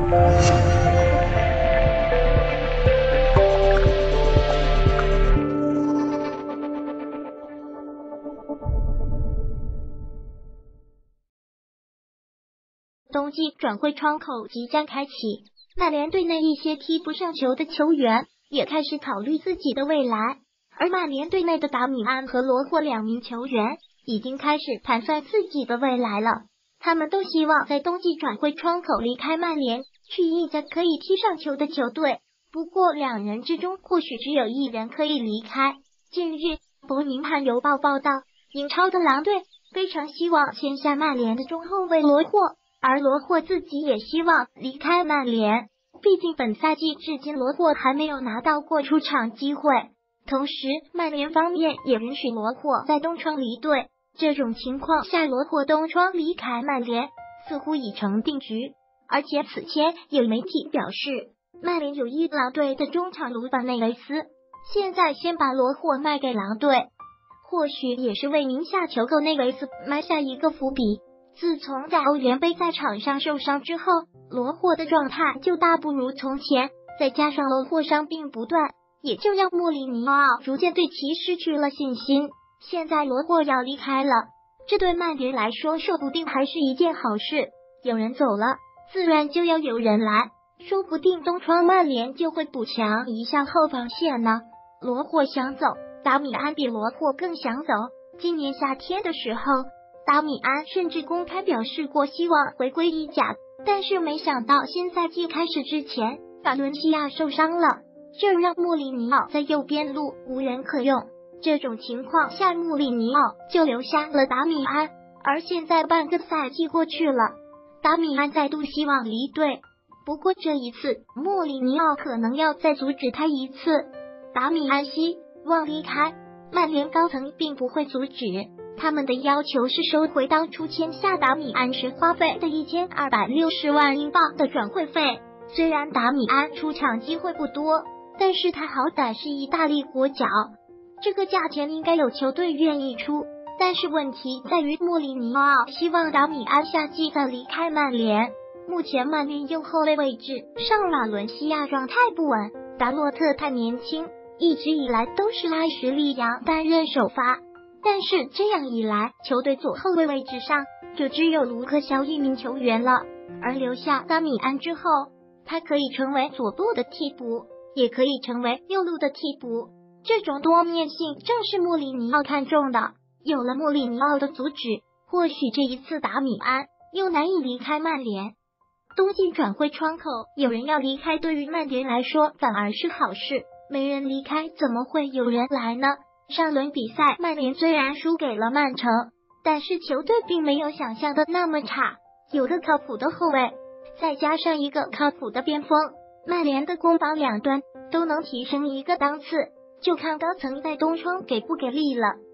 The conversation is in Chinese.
冬季转会窗口即将开启，曼联队内一些踢不上球的球员也开始考虑自己的未来，而曼联队内的达米安和罗霍两名球员已经开始盘算自己的未来了。他们都希望在冬季转会窗口离开曼联，去一家可以踢上球的球队。不过两人之中或许只有一人可以离开。近日，伯明翰邮报报道，英超的狼队非常希望签下曼联的中后卫罗霍，而罗霍自己也希望离开曼联。毕竟本赛季至今罗霍还没有拿到过出场机会，同时曼联方面也允许罗霍在冬窗离队。这种情况下，罗霍冬窗离开曼联似乎已成定局。而且此前有媒体表示，曼联有意狼队的中场卢法内维斯，现在先把罗霍卖给狼队，或许也是为名下求购内维斯埋下一个伏笔。自从在欧联杯赛场上受伤之后，罗霍的状态就大不如从前，再加上罗霍伤病不断，也就让莫里尼奥逐渐对其失去了信心。现在罗霍要离开了，这对曼联来说说不定还是一件好事。有人走了，自然就要有人来，说不定冬窗曼联就会补强一下后防线呢。罗霍想走，达米安比罗霍更想走。今年夏天的时候，达米安甚至公开表示过希望回归意甲，但是没想到新赛季开始之前，法伦西亚受伤了，这让穆里尼奥在右边路无人可用。这种情况下，穆里尼奥就留下了达米安，而现在半个赛季过去了，达米安再度希望离队，不过这一次穆里尼奥可能要再阻止他一次。达米安希望离开，曼联高层并不会阻止，他们的要求是收回当初签下达米安时花费的1260万英镑的转会费。虽然达米安出场机会不多，但是他好歹是意大利国脚，这个价钱应该有球队愿意出。但是问题在于穆里尼奥希望达米安夏季再离开曼联。目前曼联右后卫位置上瓦伦西亚状态不稳，达洛特太年轻，一直以来都是拉什利杨担任首发，但是这样一来，球队左后卫位置上就只有卢克肖一名球员了。而留下达米安之后，他可以成为左路的替补，也可以成为右路的替补，这种多面性正是穆里尼奥看中的。有了穆里尼奥的阻止，或许这一次达米安又难以离开曼联。冬季转会窗口有人要离开，对于曼联来说反而是好事，没人离开怎么会有人来呢？上轮比赛曼联虽然输给了曼城，但是球队并没有想象的那么差，有个靠谱的后卫，再加上一个靠谱的边锋，曼联的攻防两端都能提升一个档次，就看高层在冬窗给不给力了。